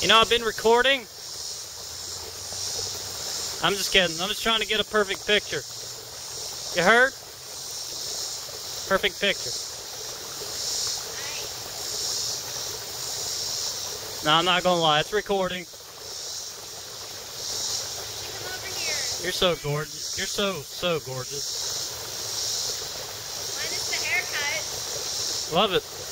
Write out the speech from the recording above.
You know, I've been recording. I'm just kidding. I'm just trying to get a perfect picture. You heard? Perfect picture. No, I'm not gonna lie. It's recording. Come over here. You're so gorgeous. You're so gorgeous. Minus the haircut. Love it.